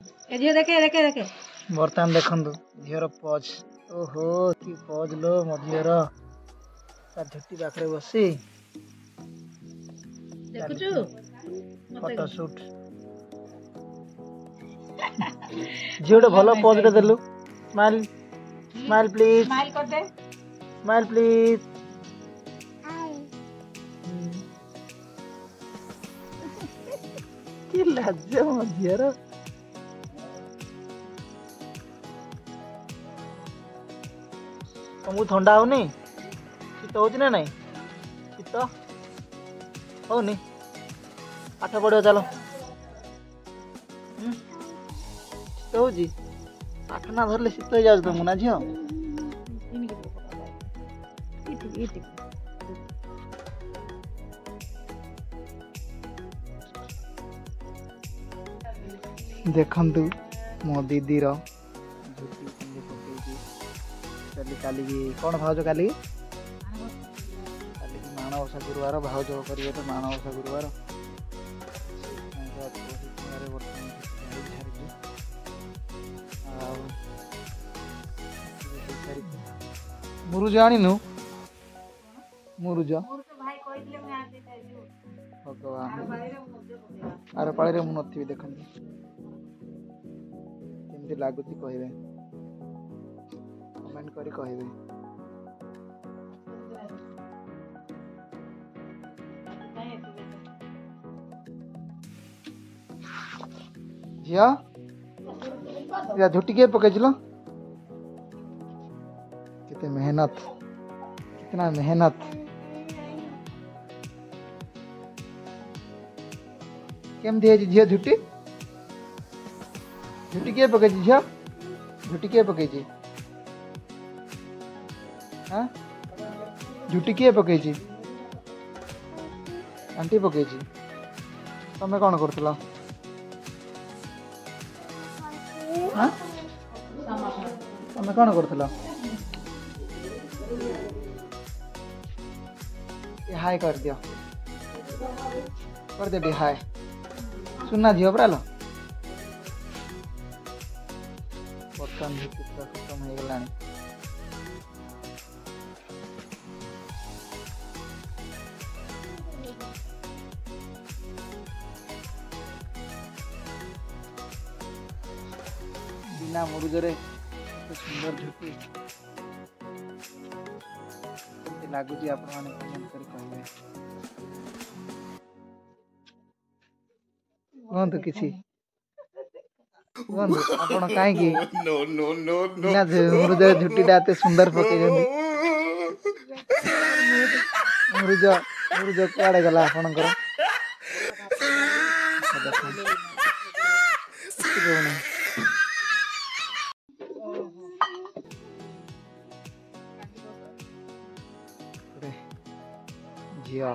ए झियो देखे देखे देखे बर्तमान देखंतु झीर पज। ओहो कि पज लो मो झीर ता झुट्टी पाखरे बसी देखुचु फोटो शूट झील भल पज रे देलु। स्माइल स्माइल प्लीज स्माइल कर दे स्माइल प्लीज। कि लाज मो झीर तुमको ठंडा होनी शीत हो ना नहीं शीत होनी पाठ पढ़ चलो शीत हो पाठ ना धरले शीत हो जाए तुमको ना झील देखंतु मो दीदीर झुटी पकई काली कौन भाज काली माणवसा गुरुवार भाज करेंगे तो माणवसा गुरुवार मुरुज आनीनु मुरुज भगवान आर पाड़ी मु नी देखते केमती लगुच कहे कमेंट करी कहे। झिया या झुटी के पकड़ कितने मेहनत कितना मेहनत केमती है झिया झुटी झुटी के पकड़ झिया झुटी के पकड़ हाँ झुटी किए पकई आंटी पकई तमें कौन कर हाँ तमें कौन कर हाय कर दियो कर दे हाय सुनना झील पड़ा लो बर्तमान खत्म हो गला। बिना मुरुजरे सुंदर झुटी लगुच आप कमेंट कर कहे कहतु किसी कहतु आप कहीं मुरुजरे झुटीटा एत सुंदर पकई मुरुज मुरुज कड़े गला आपणकर झिया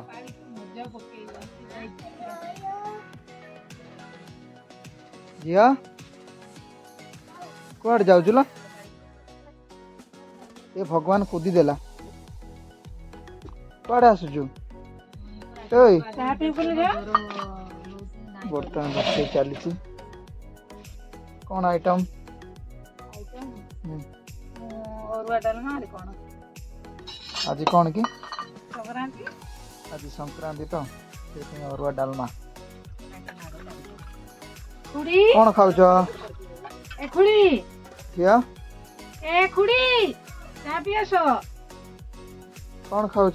झिया कुआड़ जाऊला ये भगवान कुदी देला कुआड़े आसुचु बर्तमान रोषे चली कौन आइटम आज कौन की आज संक्रांति तो अरुआ डालमा कौन खाऊ कौन खाऊ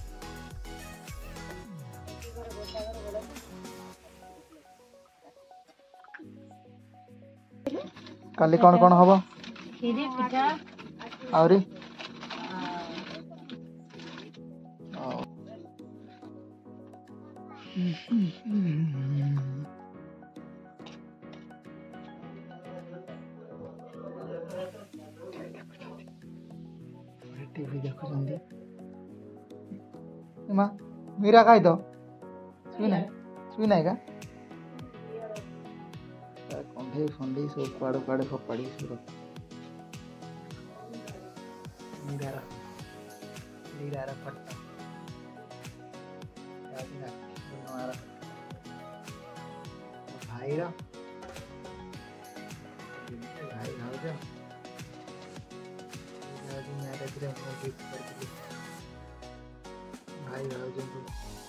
काली कौन कौन हम खीरी पिठा आउरी टीवी देखो मीरा खाई दो सुई ना का कंधे फंडे सब कुआड़े कुआड़े फोपाड़ी मीरार फटा भाईर भाଉज आज मैरिज रे मो गिफ्ट करଥିଲି भाई भाउजଙ୍କୁ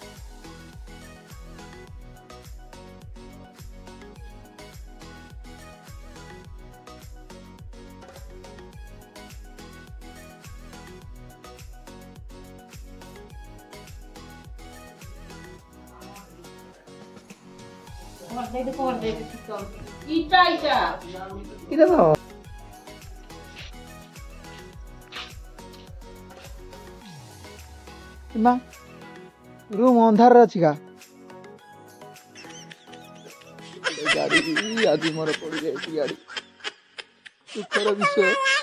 इधर आओ ना रूम अंधार अच्छी का गाड़ी आज मोर पड़ जाए गाड़ी दुखर विषय